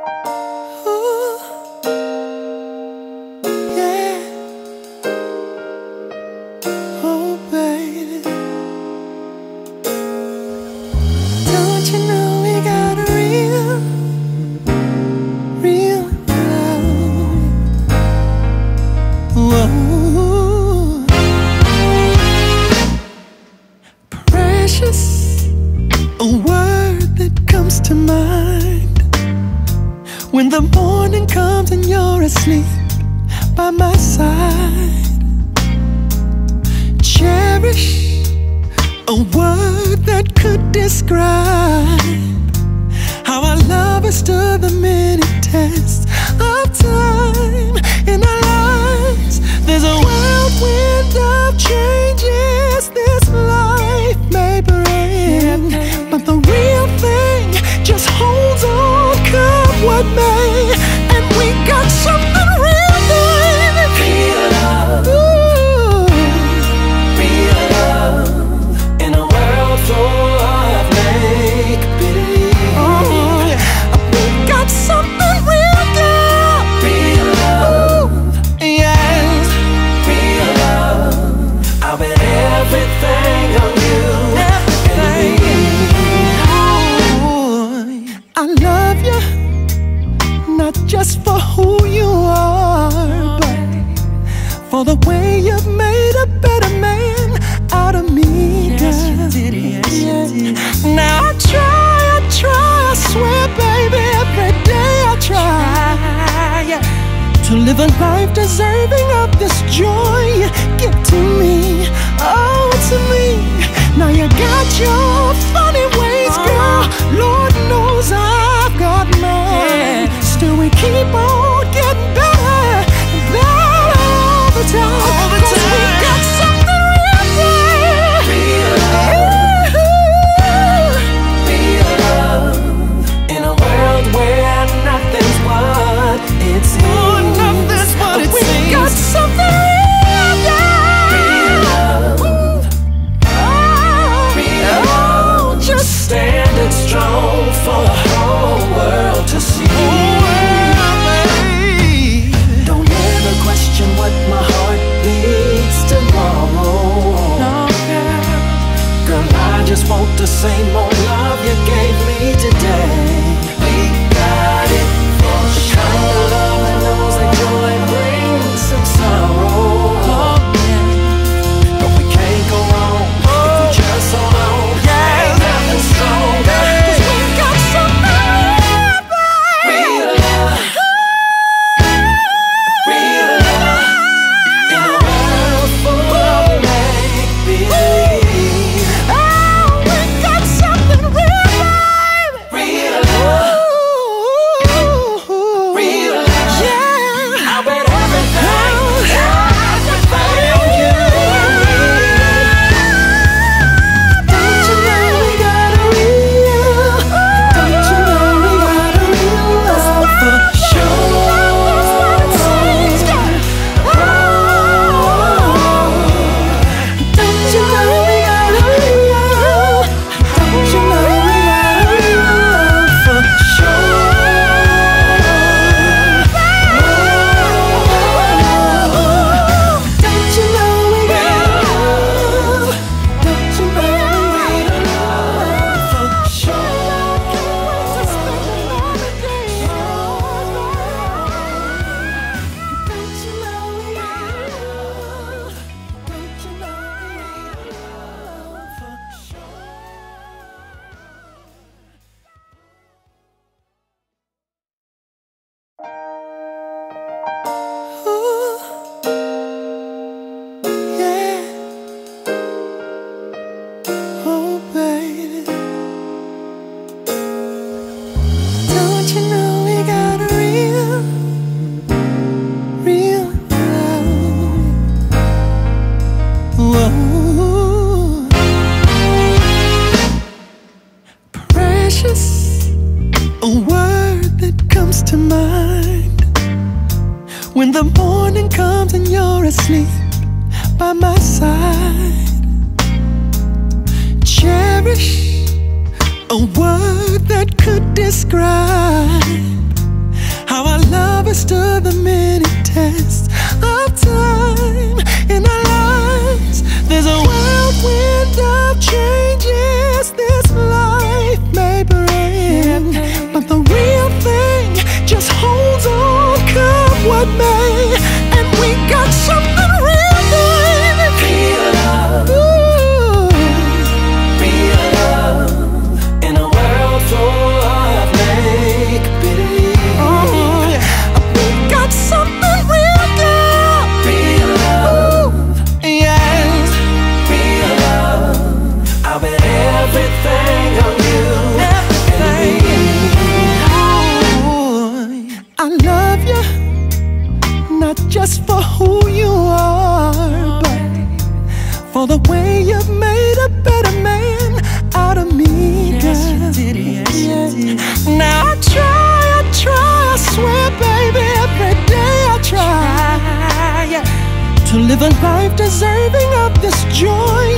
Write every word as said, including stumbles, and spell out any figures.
When the morning comes and you're asleep by my side, cherish a word that could describe how our love has stood the many tests of time in our lives. There's a whirlwind of changes this life may bring, but the real thing just holds on, come what may, and we got something real good. Real love, ooh. Real love in a world full of make-believe. Oh, yeah. We got something real good. Real love, ooh. Yes. Real love, I'll bet everything on you. Everything. Ooh, I love you, not just for who you are, but for the way you've made a better man out of me. Yes, you did, yes, you did. Now I try, I try, I swear, baby, every day I try to live a life deserving of this joy you give to me, oh, to me. Now you got your funny ways, girl, Lord knows I've got mine. Still we keep on getting better and better all the time, all the time. We got something real good. Real love, real love in a world where nothing's what it seems. Oh, nothing's what it we seems. We got something real good. Real love, oh, real love, just standing strong for the whole world to see. Don't ever question what my heart needs tomorrow. No, girl. Girl, I just want the same old love you gave me today. We got it for the kind of love that knows that joy brings some sorrow. Oh, yeah. But we can't go wrong if we just hold on. Yeah. Ain't nothing stronger. Cause we got something Real love, real love in a world full of make-believe. Oh, we got something real, baby. Real love, Ooh, real love, yeah. I'll bet everything, everything on you and me. Don't you know we got a real, don't you know we got a real love for sure. Don't you know we got a real, don't you know we got a real love for sure. Don't you know we got love, don't you know we got love for sure. Don't you know we got love, don't you know we got love for sure. Ooh, yeah. Oh, baby. Don't you know we got a real, real love? Whoa. Precious, a word that comes to mind when the morning comes and you're asleep by my side. Cherish a word that could describe for the way you've made a better man out of me. Yes, you did, yes, you did. Now I try, I try, I swear, baby, every day I try to live a life deserving of this joy.